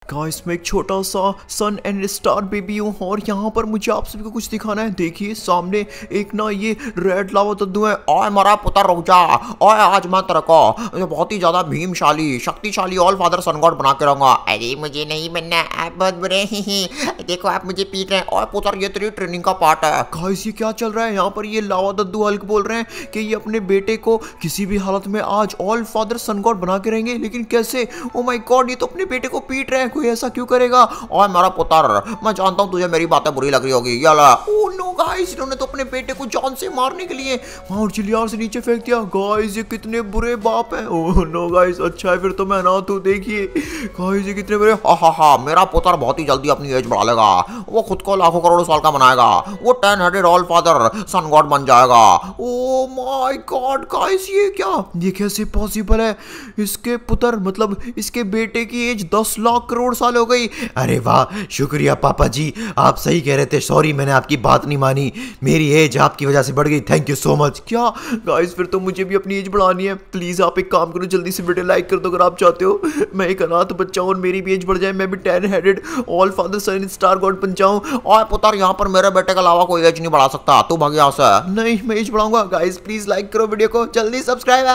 Guys मैं एक छोटा सा सन एंड स्टार बेबी हूँ और यहाँ पर मुझे आप सभी को कुछ दिखाना है। देखिए सामने एक ना ये रेड लावा दद्दू है। ओए मरा पुत्र रुक जा। ओए आज मैं तेरे को बहुत ही ज्यादा भीमशाली शक्तिशाली ऑल फादर सन गॉड बना के रहूंगा। अरे मुझे नहीं बनना, आप बहुत बुरे हैं। देखो आप मुझे पीट रहे हैं। ओए पुत्र ये तेरी ट्रेनिंग का पार्ट है। गाइस ये क्या चल रहा है यहाँ पर? ये लावा दद्दू हल्क बोल रहे हैं कि ये अपने बेटे को किसी भी हालत में आज ऑल फादर सन गॉड बना के रहेंगे। लेकिन कैसे? ओ माय गॉड, ये तो अपने बेटे को पीट रहे हैं। कोई ऐसा क्यों करेगा? और मेरा पुत्र, मैं जानता हूं तुझे मेरी बातें बुरी लग रही होगी। याला ओह नो गाइस, इन्होंने तो अपने बेटे को जान से मारने के लिए माउंट चिलियार से नीचे फेंक दिया। गाइस ये कितने बुरे बाप हैं। ओह नो गाइस, अच्छा है फिर तो मैं अनाथ हूं। देखिए गाइस ये कितने बुरे। हा मेरा पुत्र बहुत ही जल्दी अपनी एज बढ़ा लेगा। वो खुद को लाखों करोड़ों साल का बनाएगा। वो 10 headed all father sun god बन जाएगा। ओ माय गॉड गाइस, ये कैसे पॉसिबल है? इसके पुत्र मतलब इसके बेटे की एज 10 लाख करोड़ साल हो गई। अरे वाह, शुक्रिया पापा जी, आप सही कह रहे थे। सॉरी मैंने आपकी बात नहीं मानी। मेरी एज आपकी वजह से बढ़ गई। Thank you so much. क्या गाइस, फिर तो मुझे भी अपनी एज बढ़ानी है। प्लीज आप एक काम करो, जल्दी से वीडियो लाइक कर दो अगर आप चाहते हो मैं एक अनाथ बच्चा हूं और मेरी भी एज बढ़ जाए। मैं भी 10 headed all father sun star god बन जाऊं। और पुत्र यहाँ पर मेरे बेटे के अलावा कोई एज नहीं बढ़ा सकता। तू भाग यहाँ से। नहीं मैं एज बढ़ाऊंगा। गाइस प्लीज लाइक करो वीडियो को, जल्दी सब्सक्राइब।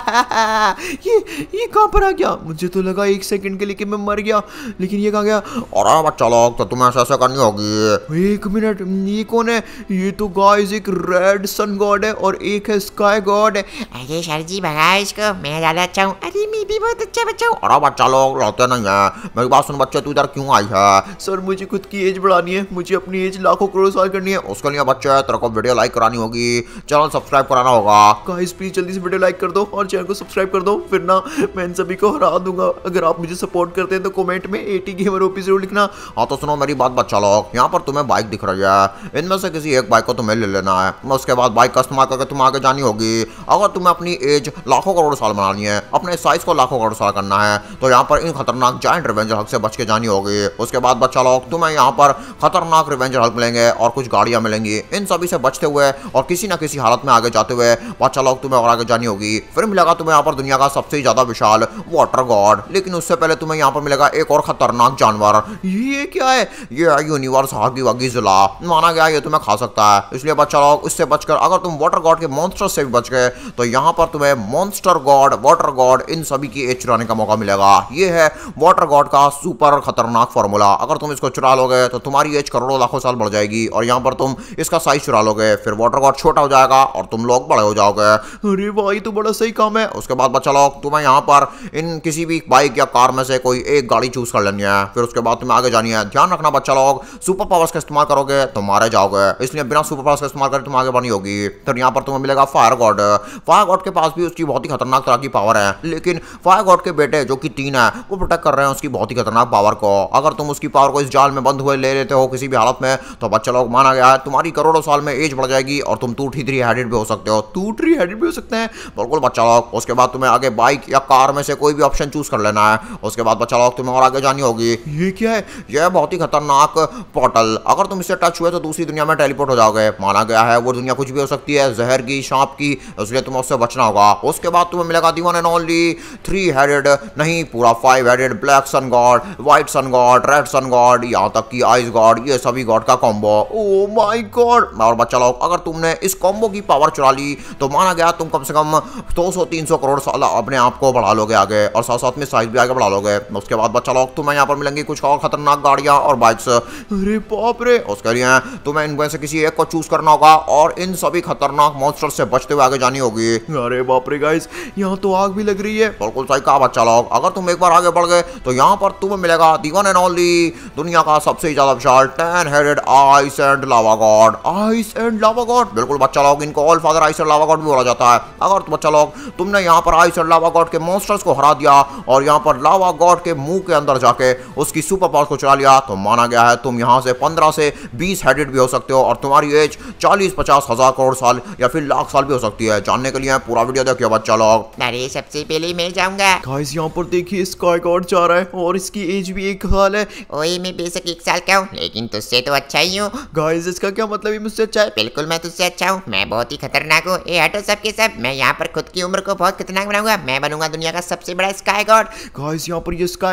ये कहां पर आ गया? मुझे तो लगा 1 सेकंड के लिए कि मैं मर गया, लेकिन ये कहां गया? और बच्चा लोग तो तुम्हें ऐसा करनी होगी। 1 मिनट, ये कौन है? ये तो गाइस एक रेड सन गॉड है और एक है स्काई गॉड। अरे सर जी भगा इसको, मैं ज्यादा अच्छा हूँ। अरे मैं भी बहुत अच्छा बच्चा हूँ। और बच्चा लोग लड़ते नहीं है। मेरी बात सुन बच्चे, तू इधर क्यों आई है? सर मुझे खुद की एज बढ़ानी है। मुझे अपनी एज लाखों करोड़ साल करनी है। उसके लिए बच्चे तेरे को वीडियो लाइक करानी होगी, चैनल सब्सक्राइब कराना होगा। गाइस प्लीज जल्दी से वीडियो लाइक कर दो और चैनल को सब्सक्राइब कर दो, फिर ना मैं इन सभी को हरा दूंगा। अगर आप मुझे सपोर्ट करते हैं तो कमेंट में 80 गेमर ओपी जरूर लिखना। हाँ तो सुनो मेरी बात बच्चा लोग, यहाँ पर तुम्हें बाइक दिख रही है। इनमें से किसी एक बाइक को तुम्हें ले लेना है। उसके बाद बाइक का इस्तेमाल करके तुम आगे जानी होगी। अगर तुम्हें अपनी एज लाखों करोड़ साल बनानी है, अपने साइज को लाखों करोड़ साल करना है, तो यहाँ पर इन खतरनाक जायंट रिवेंजर हल्क से बच के जानी होगी। उसके बाद बच्चा लोग तुम्हें यहाँ पर खतरनाक रिवेंजर हल्क मिलेंगे और कुछ गाड़ियां मिलेंगी। इन सभी से बचते हुए और किसी ना किसी हालत में आगे जाते हुए बच्चा लोग तुम्हें और आगे जानी होगी। फिर मिलेगा तुम्हें यहाँ पर दुनिया का सबसे ज्यादा विशाल वाटर गॉड। लेकिन उससे पहले तुम्हें यहाँ पर मिलेगा एक और खतरनाक जानवर। ये क्या है? ये है यूनिवर्स हागी वागी जिला। माना गया ये तुम्हें खा सकता है, इसलिए बच्चा लोग इससे बचकर अगर तुम वाटर गॉड के मॉन्स्टर से भी बच गए तो यहाँ पर तुम्हें मॉन्स्टर गॉड, वाटर गॉड इन सभी की एज चुराने का मौका मिलेगा। ये है वाटर गॉड का सुपर खतरनाक फॉर्मूला। अगर तुम इसको चुरा लोगे तो तुम्हारी एज करोड़ों लाखों साल बढ़ जाएगी और यहाँ पर तुम इसका साइज चुरा लोगे, फिर वाटर गॉड छोटा हो जाएगा और तुम लोग बड़े हो जाओगे। अरे भाई तो बड़ा सही काम है। उसके बाद बच्चा लोग तुम्हें यहाँ पर इन किसी भी बाइक या कार में से कोई एक गाड़ी चूज कर लेनी है। फिर उसके बाद तुम्हें आगे जानी है। ध्यान रखना बच्चा लोग, सुपर पावर्स का इस्तेमाल करोगे तो मारे जाओगे, इसलिए बिना सुपर पावर्स का इस्तेमाल करके तुम आगे बढ़नी होगी। फिर यहाँ पर तुम्हें मिलेगा फायर गॉड। फायर गॉड के पास भी उसकी बहुत ही खतरनाक तरह की पावर है, लेकिन फायर गॉड के बेटे जो कि 3 है वो प्रोटेक्ट कर रहे हैं उसकी बहुत ही खतरनाक पावर को। अगर तुम उसकी पावर को इस जाल में बंद हुए ले लेते हो किसी भी हालत में तो बच्चा लोग माना गया है तुम्हारी करोड़ों साल में एज बढ़ जाएगी और तुम 2-3 हेडेड भी हो सकते हो। 2-3 हेडेड भी हो सकते हैं? बिल्कुल बच्चा लोग। उसके बाद तुम्हें आगे बाइक या कार में से कोई भी ऑप्शन चूज कर लेना है। उसके बाद बच्चा लोग तुम्हें और आगे जानी होगी। ये क्या है? यह बहुत ही खतरनाक पोर्टल। अगर तुम इससे टच हुए तो दूसरी दुनिया में टेलीपोर्ट हो जाओगे। माना गया है वो दुनिया कुछ भी हो सकती है, जहर की, सांप की, इसलिए तुम्हें उससे बचना होगा। उसके बाद तुम्हें मिलेगा the one and only 3 headed नहीं पूरा 5 headed black sun god, white sun god, red sun god, यहाँ तक कि आइस गॉड, ये सभी गॉड का कॉम्बो। Oh my God. और बच्चा लोग अगर तुमने इस कॉम्बो की पावर चुरा ली तो माना गया तुम कम से कम 200-300 करोड़ साल अपने आप को बढ़ा लोगे आगे और साथ साथ में साइज भी आगे बढ़ा लोगे। उसके बाद बच्चा लोग तुम्हें यहाँ पर मिलेंगी कुछ और खतरनाक गाड़ियां और बाइक्स। अरे बाप रे। उसके लिए तुम्हें इनमें से किसी एक को चूज करना होगा और इन सभी खतरनाक मॉन्स्टर से बचते हुए आगे जानी होगी। अरे बाप रे गाइस, यहाँ तो आग भी लग रही है। बिल्कुल सही कहा बच्चा लोग। अगर तुम एक बार आगे बढ़ गए तो यहाँ पर तुम्हें मिलेगा दी वन एंड ओनली दुनिया का सबसे ज्यादा विशाल 10 headed ice and lava god. Ice and lava god? बिल्कुल बच्चा लोग, इनको all father ice and lava god भी बोला जाता है। अगर तो बच्चा लोग तुमने यहाँ पर आइस एंड लावा गॉड के मॉन्स्टर्स को हरा दिया और यहाँ पर लावा गॉड के मुंह के अंदर जाके उसकी सुपर पावर को चुरा लिया तो माना गया है तुम यहाँ से 15 से 20 हेडेड भी हो सकते हो और तुम्हारी एज 40-50 हजार करोड़ साल या फिर लाख साल भी हो सकती है। जानने के लिए पूरा वीडियो देखिए बच्चा लोग। अरे सबसे पहले मैं जाऊंगा। गाइस यहाँ पर देखिए स्काई गॉड जा रहा है और इसकी एज भी 1 साल है। ओए मैं बेशक 1 साल का हूँ लेकिन तुझसे तो अच्छा ही हूँ। गाइस इसका क्या मतलब है मुझसे अच्छा है? बिल्कुल मैं तुझसे अच्छा हूँ, मैं बहुत ही खतरनाक हूँ। ए हटो सबके सब, मैं यहाँ पर खुद की उम्र को बहुत खतरनाक बनाऊंगा। मैं बनूंगा दुनिया का सबसे बड़ा स्काई गॉड। गाइस यहाँ पर ये स्काई गॉड है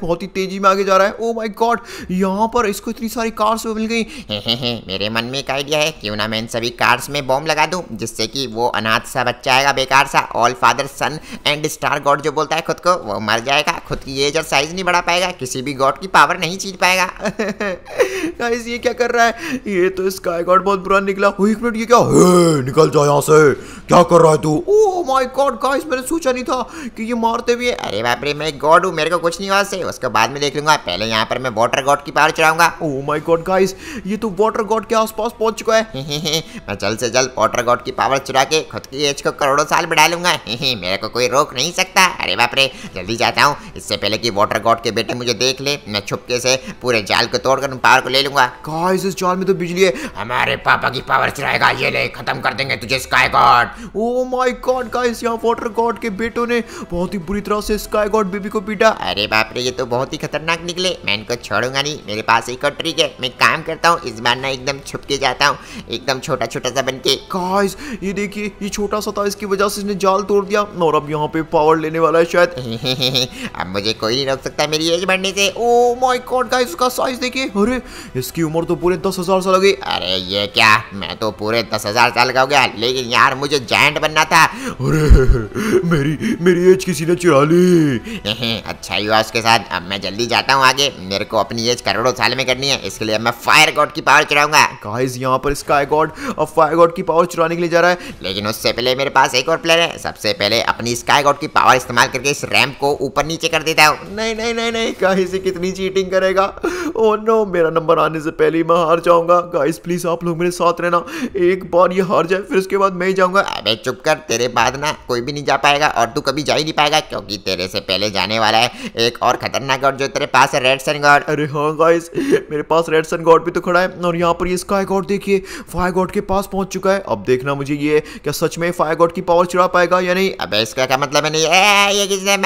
बहुत ही तेजी में आगे जा रहा है। ओ माय गॉड, यहाँ पर इसको इतनी सारी कार्स मिल गई। मेरे मन में एक आइडिया है, क्यों ना मैं इन सभी कार्स में बॉम्ब लगा दूं, जिससे कि वो अनाथ सा बच्चा आएगा बेकार सा, all father sun and star god जो बोलता है खुद को, वो मर जाएगा, खुद की एज और साइज नहीं बढ़ा पाएगा, किसी भी गॉड की पावर नहीं छीन पाएगा। गाइस ये क्या कर रहा है? ये तो स्काई गॉड बहुत बुरा निकला। एक मिनट, ये क्या है? निकल जा यहाँ से, क्या कर रहा है तू? ओह माय गॉड गाइस, मैंने सोचा नहीं था कि ये मारते भी है। अरे बाप रे, मैं गॉड हूँ, मेरे को कुछ नहीं हुआ उससे, उसको बाद में देख लूंगा, पहले यहाँ पर मैं वाटर गॉड की पावर चढ़ाऊंगा। ओह माय गॉड गाइस, ये तो वाटर गॉड के आसपास पहुंच चुका है। मैं जल्द से जल्द वाटर गॉड की पावर चुरा के खुद की एज को करोड़ों साल बढ़ा लूंगा। मेरे को कोई रोक नहीं सकता। अरे बाप रे, जल्दी जाता हूँ, इससे पहले कि वाटर गॉड के बेटे मुझे देख ले, मैं छुपके से पूरे जाल को तोड़कर पावर को ले लूंगा। गाइस इस जाल में तो बिजली है। हमारे पापा की पावर चुराएगा, ये ले, खत्म कर देंगे तुझे sky god. Oh my god guys, यहाँ वाटर गॉड के बेटों ने बहुत ही बुरी तरह से स्काई गॉड बेबी को पीटा। अरे बाप रे, ये तो बहुत ही खतरनाक निकले, मैं इनको छोड़ूंगा नहीं। मेरे पास एक और ट्रिक है, मैं काम करता हूँ, इस बार ना एकदम छुप के जाता हूँ, एकदम छोटा छोटा सा बन के। गाइस ये देखिए, ये छोटा सा था, इसकी वजह से इसने जाल तोड़ दिया और अब यहाँ पे पावर लेने वाला है शायद। अब मुझे कोई नहीं रोक सकता मेरी एज बढ़ने से। ओह माय गॉड गाइस, उसका साइज देखिए। अरे इसकी उम्र तो पूरे 10,000 साल हो गई। अरे ये क्या, मैं तो पूरे 10,000 साल का हो गया, लेकिन यार मुझे जायंट बनना था। अरे मेरी एज किसी ने चुरा ली। अच्छा ही हुआ उसके साथ। अब मैं जल्दी जाता हूँ आगे, मेरे को अपनी एज करोड़ों साल में करनी है, इसके लिए मैं फायर गॉड की पावर चुराऊंगा। गाइस यहाँ पर स्काई गॉड अब फायर गॉड की पावर चुराने के लिए जा रहा है। लेकिन उससे पहले मेरे पास एक और प्लान है। सबसे पहले अपनी स्काई गॉड की पावर इस्तेमाल करके इस रैंप को ऊपर नीचे कर देता हूँ। नहीं नहीं नहीं नहीं, गाइस ये कितनी चीटिंग करेगा। ओह नो, मेरा नंबर आने से पहले ही मैं हार जाऊंगा। गाइस प्लीज आप लोग मेरे साथ रहना, एक बार ये हार जाए फिर उसके बाद मैं ही जाऊंगा। अबे चुप कर, तेरे बाद ना कोई भी नहीं जा पाएगा, और तू कभी जा ही नहीं पाएगा, क्योंकि तेरे से पहले जाने वाला है एक और खतरनाक गॉड जो तेरे पास है, रेड सन गॉड। अरे हाँ गाइस, मेरे पास रेड सन गॉड भी तो खड़ा है, और यहाँ पर ये स्काई गॉड देखिए फायर गॉड के पास पहुंच चुका है। अब देखना मुझे ये क्या सच में फायर गॉड की पावर चुरा पाएगा या नहीं। अबे इसका क्या मतलब है? नहीं, ये किसने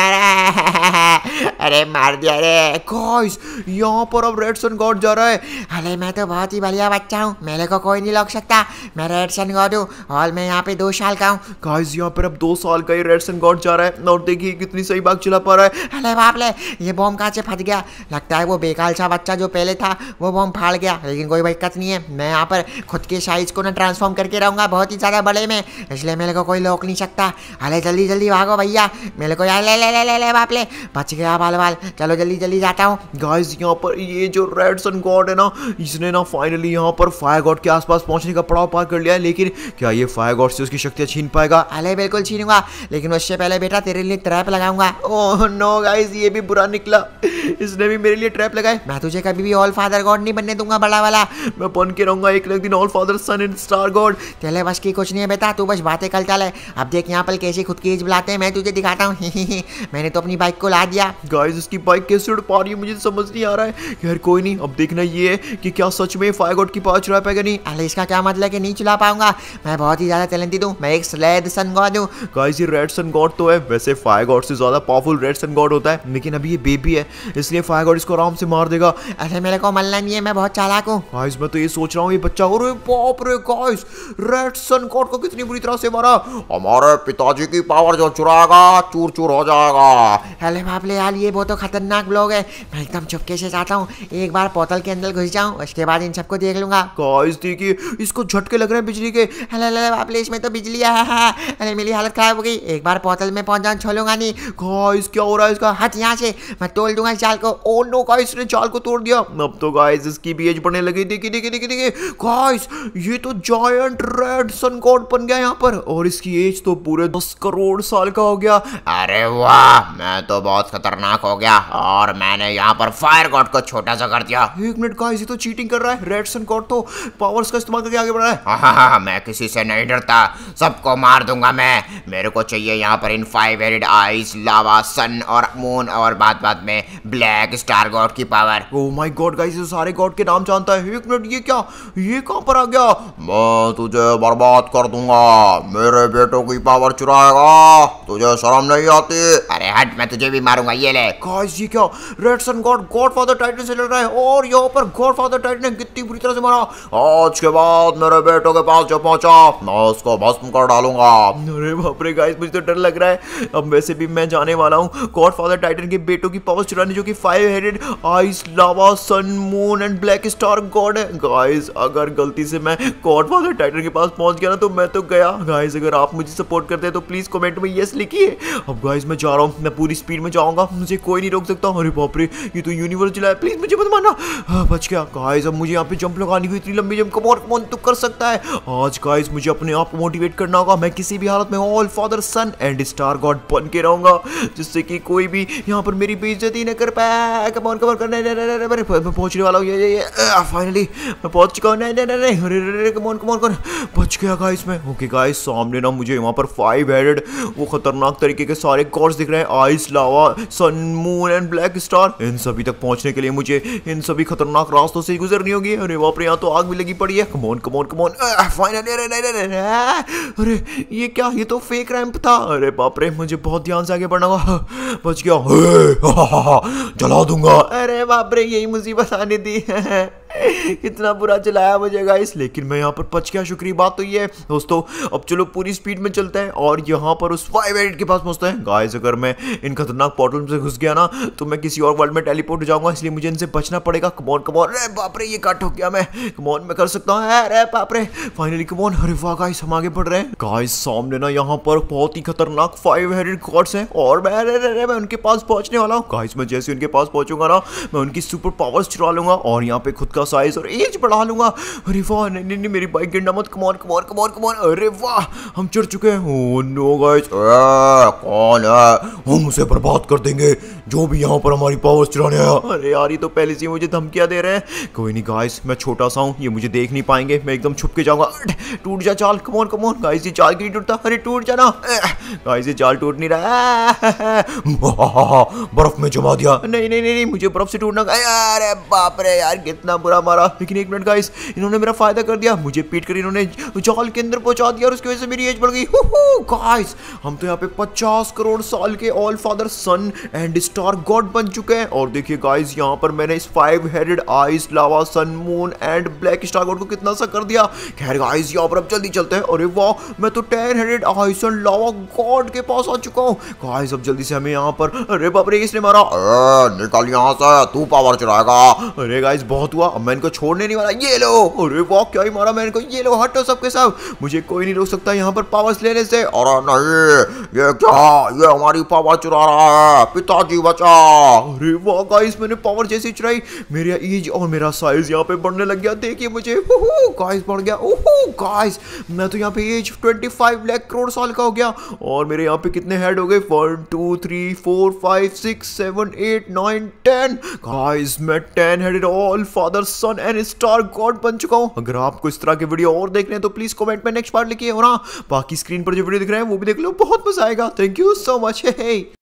मारा? अरे मार दिया रे। गाइस यहाँ पर अब रेड सन गॉड जा रहा है। अरे मैं तो बहुत ही बढ़िया बच्चा हूँ, मेरे को कोई नहीं रोक सकता, मैं रेड सन गॉड हूँ, और मैं यहाँ पे 2 साल का हूँ। गाइस यहाँ पर अब 2 साल का ये रेड सन गॉड जा रहा है, और देखिए कितनी सही बात चला पा रहा है। अरे बाप रे, ये बॉम्ब कहाँ से फट गया? लगता है वो बेकार सा बच्चा जो पहले था वो बॉम्ब फाड़ गया, लेकिन कोई दिक्कत नहीं है, मैं यहाँ पर खुद के साइज को ना ट्रांसफॉर्म करके रहूँगा बहुत ही ज़्यादा बड़े में, इसलिए मेरे को कोई रोक नहीं सकता। अरे जल्दी जल्दी भागो भैया, मेरे को यार ले बाप ले, बच गया बाल, चलो जल्दी जल्दी जाता हूँ। गाइस यहाँ पर ये जो रेड सन गॉड है ना, इसने ना फाइनली यहाँ पर फायर गॉड के आसपास पहुंचने का पड़ाव पार कर लिया है, लेकिन क्या ये फायर गॉड से उसकी शक्तियां छीन पाएगा? अरे बिल्कुल छीनूंगा, लेकिन उससे पहले बेटा तेरे लिए ट्रैप लगाऊंगा। ओह नो गाइस, ये भी बुरा निकला, इसने भी मेरे लिए ट्रैप लगाए। मैं तुझे कभी भी ऑल फादर गॉड नहीं बनने दूंगा बड़ा वाला, मैं बन के रहूंगा एक दिन all father sun and star god. तेरे बस की कुछ नहीं है बेटा, तू बस बातें कर चल। अब देख यहाँ पर कैसे खुद की एज बुलाते हैं, मैं तुझे दिखाता हूँ। मैंने तो अपनी बाइक को ला दिया। गाइस इसकी बाइक कैसे उड़ पा रही है मुझे समझ नहीं आ रहा है। यार कोई नहीं, अब देखना ये है कि क्या सच में फायर गॉड की पावर चुरा पाएगा नहीं। अरे इसका क्या मतलब कि नहीं चला पाऊंगा, मैं बहुत ही ज्यादा टैलेंटेड हूँ, मैं एक रेड सन गॉड हूँ। गाइस ये रेड सन गॉड तो है, वैसे फायर गॉड से ज्यादा पावरफुल रेड सन गॉड होता है, लेकिन अभी ये बेबी है, इसलिए फायर गॉड इसको आराम से मार देगा। अरे मेरे को मरना नहीं है, मैं बहुत चालाक हूँ। गाइस मैं तो ये सोच रहा हूँ, ये बच्चा, अरे बाप रे गाइस, रेड सन गॉड को कितनी बुरी तरह से मारा। हमारे पिताजी की पावर जो चुराएगा चूर चूर हो जाएगा। अरे बाप रे यार, ये बहुत तो खतरनाक लोग है, मैं एकदम चुपके से जाता हूँ, एक बार पोर्टल के अंदर घुस जाऊँ, उसके बाद इन सबको देख लूंगा। गाइस देखिए इसको झटके लग रहे हैं बिजली के। अरे बाप रे, इसमें तो बिजली है। अरे मेरी हालत खराब हो गई, एक बार पोर्टल में पहुंच जाऊँ, छोड़ूंगा नहीं। गाइस क्या हो रहा है इसका? हट यहाँ से, मैं तोड़ दूंगा इस जाल को। ओ नो गाइस, ने जाल को तोड़ दिया। अब तो गाइस इसकी भी एज बढ़ने लगी। देखिए देखिए देखिए देखिए गाइस, ये तो जायंट रेड सन गॉड बन गया यहाँ पर, और इसकी एज तो पूरे 10 करोड़ साल का हो गया। अरे वाह, मैं तो बहुत खतरनाक हो गया, और मैंने यहाँ पर फायर गॉड को छोटा सा कर दिया। एक मिनट गाइस, ये तो चीटिंग कर रहा है। रेड सन गॉड तो पावर्स का इस्तेमाल करके आगे बढ़ रहा है। हाँ, मैं किसी से नहीं डरता, सबको मार दूंगा मैं। मेरे को चाहिए यहाँ पर इन 5 हेडेड आइज, लावा, सन और मून, और बात बात में ब्लैक स्टार गॉड की power. Oh my god guys, ये सारे गॉड के नाम जानता है। एक मिनट, ये क्या, ये कहां पर आ गया? मैं तुझे बर्बाद कर दूंगा, मेरे बेटों की पावर चुराएगा, तुझे शर्म नहीं आती? अरे हट, मैं तुझे भी मारूंगा, ये ले। गाइस ये क्या, red sun god god father titan से लड़ रहा है और यहाँ पर गॉडफादर टाइटन ने कितनी बुरी तरह से मारा। आज के बाद मेरे बेटों के पास जब पहुंचा मैं उसको भस्म कर डालूंगा। अरे बाप रे गाइस, मुझे तो डर लग रहा है। अब वैसे भी मैं जाने वाला हूँ गॉडफादर टाइटन के बेटों की पावर्स चुराने, जो कि 5 headed ice lava sun moon and black star god है। गाइस अगर गलती से मैं गॉडफादर टाइटन के पास पहुंच गया ना तो मैं तो गया। गाइस अगर आप मुझे सपोर्ट करते हैं तो प्लीज कमेंट में यस लिखिए। अब गाइस मैं जा रहा हूँ, मैं पूरी स्पीड में जाऊंगा, मुझे कोई नहीं रोक सकता। अरे बाप रे, ये तो यूनिवर्स चला है, प्लीज मुझे मत मारना। बच गया। गाइस अब मुझे यहाँ पे जंप लगानी हुई, इतनी लंबी जंप कमोन तू कर सकता है। आज गाइस मुझे अपने आप को मोटिवेट करना होगा, मैं किसी भी हालत में all father sun and star god बन के रहूंगा, जिससे कि कोई भी यहाँ पर मेरी बेइज्जती न कर पाए। कमोन करने मैं पहुंचने वाला हूँ। ये फाइनली मैं पहुंच चुका हूँ। नहीं अरे कमोन कर, बच गया गाइस मैं। ओके गाइस सामने ना मुझे वहाँ पर 5 हेडेड वो खतरनाक तरीके के सारे गॉड्स दिख रहे हैं, ice lava sun moon and black star. इन सभी तक पहुंचने के लिए मुझे इन सभी खतरनाक रास्तों से गुजरनी होगी। अरे बाप रे, यहाँ तो आग भी लगी पड़ी है। Come on finally. अरे ये क्या, ये तो फेक रैंप था। अरे बाप रे, मुझे बहुत ध्यान से आगे बढ़ना होगा। बच गया। जला दूंगा। अरे बाप रे, यही मुसीबत आने दी है। कितना बुरा चलाया मुझे गाइस, लेकिन मैं यहाँ पर बच गया। शुक्रिया बात तो ये है दोस्तों। अब चलो पूरी स्पीड में चलते हैं और यहाँ पर उस 5 हेडेड के पास पहुंचते हैं। गाइस अगर मैं इन खतरनाक पोर्टल से घुस गया ना तो मैं किसी और वर्ल्ड में टेलीपोर्ट हो जाऊंगा, इसलिए मुझे इनसे बचना पड़ेगा। कमोन। अरे बाप रे, ये कट हो गया मैं। कमोन मैं कर सकता हूँ। अरे बाप रे, फाइनली कमोन। अरे वाह गाइस, हम आगे बढ़ रहे हैं। गाइस सामने ना यहाँ पर बहुत ही खतरनाक 5 हेडेड गॉड्स हैं और मैं उनके पास पहुंचने वाला हूँ। गाइस मैं जैसे उनके पास पहुंचूंगा ना मैं उनकी सुपर पावर्स चुरा लूंगा और यहाँ पे खुद का साइज और एज बढ़ा लूंगा। अरे वाह, नहीं मेरी बाइक गिरना मत। कमोन। अरे वाह, हम चढ़ चुके हैं। ओह नो गाइस, कौन है? हम उसे बर्बाद कर देंगे जो भी यहाँ पर हमारी पावर्स चुराने आया। अरे यार, ये तो पहले से मुझे धमकियां दे रहे हैं। कोई नहीं गाइस, मैं छोटा सा हूँ, ये मुझे देख नहीं पाएंगे, मैं एकदम छुप के जाऊंगा। टूट जा चाल। कमोन गाइस, ये चाल क्यों टूटता? अरे टूट जा ना। गाइस ये चाल टूट नहीं रहा। बर्फ में जमा दिया। नहीं मुझे बर्फ से टूटना। अरे बाप रे यार, कितना बुरा मारा। लेकिन एक मिनट गाइस, इन्होंने मेरा फायदा कर दिया, मुझे पीट कर इन्होंने जाल के अंदर पहुंचा दिया और उसकी वजह से मेरी एज बढ़ गई। गाइस हम तो यहाँ पे 50 करोड़ साल के all father sun and star god बन चुके हैं। और देखिए गाइस, यहाँ पर मैंने इस 5 headed ice lava sun moon and black star god को कितना सा कर दिया। खैर गाइस, यहाँ पर अब जल्दी चलते हैं। अरे वाह, मैं तो 10 headed ice and lava god के पास आ चुका हूँ। गाइस अब जल्दी से हमें यहाँ पर। अरे बाप रे, इसने मारा। निकल यहाँ से, तू पावर चुराएगा। अरे गाइस बहुत हुआ, अब मैं इनको छोड़ने नहीं वाला। ये लो। अरे वाह, क्या ही मारा मैंने इनको। ये लो, हटो सबके सब, मुझे कोई नहीं रोक सकता यहाँ पर पावर्स लेने से। अरे नहीं, ये क्या, ये हमारी पावर चुरा रहा है। पिताजी बचा। अरे वाह गाइस, मैंने पावर जैसे चुराई, मेरा एज और मेरा साइज यहाँ पे बढ़ने लग गया। देखिए मुझे गाइस बढ़ गया। गाइस मैं तो यहाँ पे एज 25 लाख करोड़ साल का हो गया। और मेरे यहाँ पे कितने हेड हो गए? 1 2 3 4 5 6 7 8 9 10। गाइस मैं 10 headed all father sun and star god बन चुका हूँ। अगर आपको इस तरह के वीडियो और देखने हैं तो प्लीज कमेंट में नेक्स्ट पार्ट लिखिए। और हाँ, बाकी स्क्रीन पर जो वीडियो दिख रहे हैं वो भी देख लो, बहुत मजा आएगा। Thank you so much.